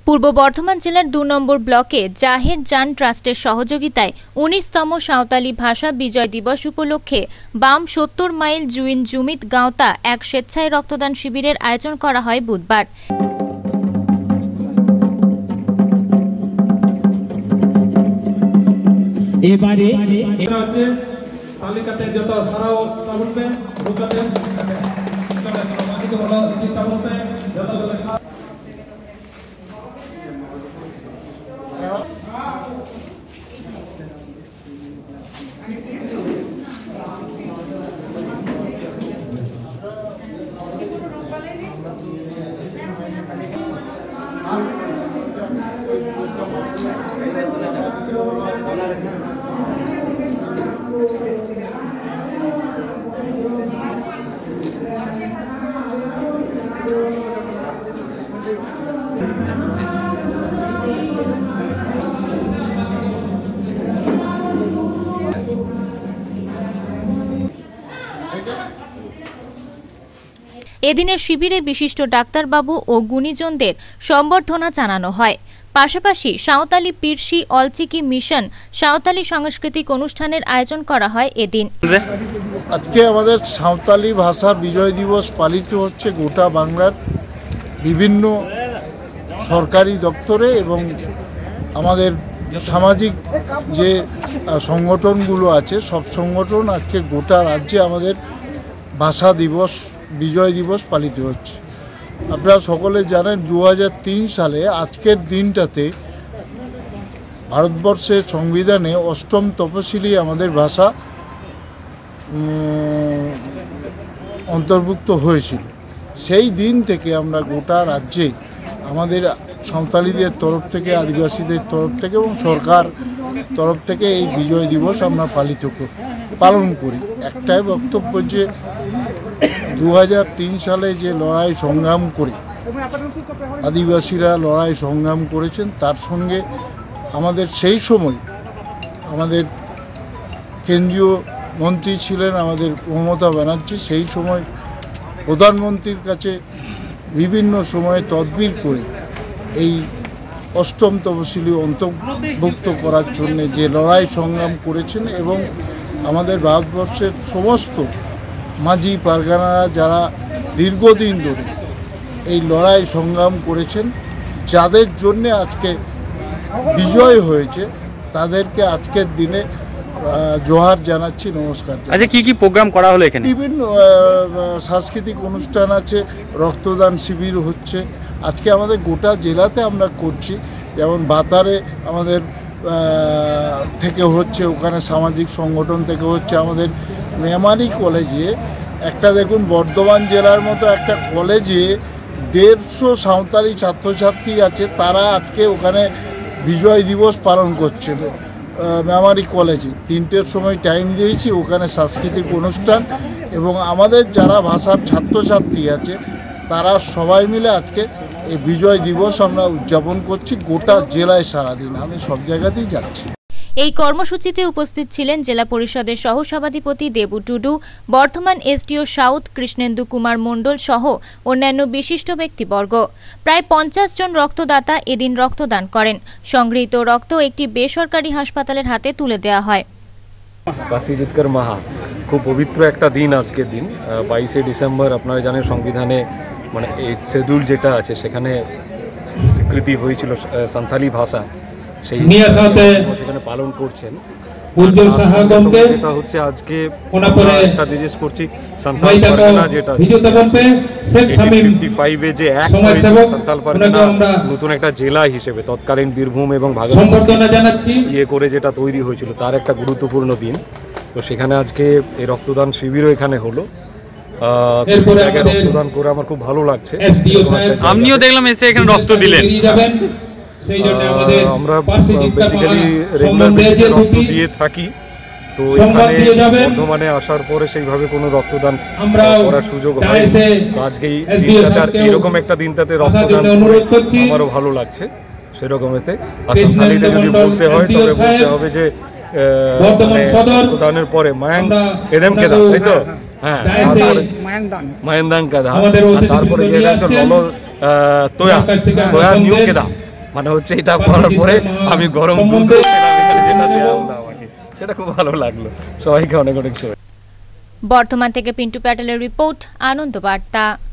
পূর্ব বর্ধমান জেলার ২ নম্বর ব্লকে জাহের জান ট্রাস্টের সহযোগিতায় ১৯তম সাঁওতালি ভাষা বিজয় দিবস উপলক্ষে বাম ৭০ মাইল জুইন জুমিত গাঁওতা এক স্বেচ্ছায় রক্তদান শিবিরের আয়োজন করা হয় বুধবার। এবারে তালিকাতে যত সারাও তাবলতে বুঝতে এদিনের শিবিরে বিশিষ্ট ডাক্তারবাবু ও গুণীজনদের সম্বর্ধনা জানানো হয়। পাশাপাশি সাঁওতালি পিরসি অলচিকি মিশন সাঁওতালি সাংস্কৃতিক অনুষ্ঠানের আয়োজন করা হয় এদিন। আজকে আমাদের সাঁওতালি ভাষা বিজয় দিবস পালিত হচ্ছে গোটা বাংলার বিভিন্ন সরকারি দপ্তরে এবং আমাদের সামাজিক যে সংগঠনগুলো আছে সব সংগঠন আজকে গোটা রাজ্যে আমাদের ভাষা দিবস বিজয় দিবস পালিত হচ্ছে। আপনারা সকলে জানেন 2003 সালে আজকের দিনটাতে ভারতবর্ষের সংবিধানে ৮ম তফসিলি আমাদের ভাষা অন্তর্ভুক্ত হয়েছিল। সেই দিন থেকে আমরা গোটা রাজ্যে আমাদের সাঁওতালিদের তরফ থেকে, আদিবাসীদের তরফ থেকে এবং সরকার তরফ থেকে এই বিজয় দিবস আমরা পালন করি। একটাই বক্তব্য যে 2003 সালে যে লড়াই সংগ্রাম করে আদিবাসীরা লড়াই সংগ্রাম করেছেন তার সঙ্গে আমাদের সেই সময় আমাদের কেন্দ্রীয় মন্ত্রী ছিলেন আমাদের মমতা ব্যানার্জি। সেই সময় প্রধানমন্ত্রীর কাছে বিভিন্ন সময়ে তদবির করে এই ৮ম তফসিলি অন্তর্ভুক্ত করার জন্য যে লড়াই সংগ্রাম করেছেন এবং আমাদের ভারতবর্ষের সমস্ত মাঝি পারগানারা যারা দীর্ঘদিন ধরে এই লড়াই সংগ্রাম করেছেন, যাদের জন্যে আজকে বিজয় হয়েছে, তাদেরকে আজকের দিনে জোহার জানাচ্ছি, নমস্কার। আচ্ছা, কি কি প্রোগ্রাম করা হলো এখানে? বিভিন্ন সাংস্কৃতিক অনুষ্ঠান আছে, রক্তদান শিবির হচ্ছে। আজকে আমাদের গোটা জেলাতে আমরা করছি, যেমন বাতারে আমাদের থেকে হচ্ছে, ওখানে সামাজিক সংগঠন থেকে হচ্ছে, আমাদের মেমারি কলেজে একটা দেখুন বর্ধমান জেলার মতো একটা কলেজে 150 সাঁওতালি ছাত্রছাত্রী আছে, তারা আজকে ওখানে বিজয় দিবস পালন করছে। মেমারি কলেজে 3টের সময় টাইম দিয়েছি, ওখানে সাংস্কৃতিক অনুষ্ঠান এবং আমাদের যারা ভাষার ছাত্রছাত্রী আছে তারা সবাই মিলে আজকে এই বিজয় দিবস আমরা উদযাপন করছি গোটা জেলায়। সারাদিন আমি সব জায়গাতেই যাচ্ছি। এই কর্মসূচিতে উপস্থিত ছিলেন জেলা পরিষদের সহসভাধিপতি দেবু টুডু, বর্ধমান এসডিও সাউথ কৃষ্ণেন্দু কুমার মণ্ডল সহ অন্যান্য বিশিষ্ট ব্যক্তিবর্গ। প্রায় 50 জন রক্তদাতা এদিন রক্তদান করেন। সংগৃহীত রক্ত একটি বেসরকারি হাসপাতালের হাতে তুলে দেওয়া হয়। কাশী জিতকর মাহা খুব পবিত্র একটা দিন আজকের দিন। 22শে ডিসেম্বর আপনারা জানেন সংবিধানে মানে এই শিডিউল যেটা আছে সেখানে স্বীকৃতি হয়েছিল সাঁওতালি ভাষা, সেই সেখানে পালন করছেন। যেটা হচ্ছে আজকে একটা জিজ্ঞেস করছি, সাঁওতাল পারগানা যেটা 55-এ যে অ্যাক্ট হয়েছে, সাঁওতাল পারগানা নতুন একটা জেলা হিসেবে তৎকালীন বীরভূম এবং ভাগলপুর করে যেটা তৈরি হয়েছিল, তার একটা গুরুত্বপূর্ণ দিন। তো সেখানে আজকে এই রক্তদান শিবিরও এখানে হলো। রক্তদান করে আমার খুব ভালো লাগছে। আপনিও দেখলাম এসে এখানে রক্ত দিলেন। আমরা বেসিক্যালি রেগুলার বেসিসে রক্ত দিয়ে থাকি, তো এখানে বর্ধমানে আসার পরে সেইভাবে কোনো রক্তদান করার সুযোগ হয়। তো আজকে এই দিনটাতে আর এরকম একটা দিনটাতে রক্তদান আমারও ভালো লাগছে সেরকমেতে। আর সাঁওতালিতে যদি বলতে হয় তবে বলতে হবে যে রক্তদানের পরে মায়াং এদেম কেদা, তাই তো? হ্যাঁ, মায়াং দান কেদা। তারপরে যে ললো তোয়া নিউ কেদা, মানে হচ্ছে এটা করার পরে আমি গরম দুধ খেলাম এখানে, যেটা দেওয়া হলো আমাকে, সেটা খুব ভালো লাগলো। সবাইকে অনেক অনেক শুভেচ্ছা। বর্ধমান থেকে পিন্টু প্যাটেলের রিপোর্ট, আনন্দ বার্তা।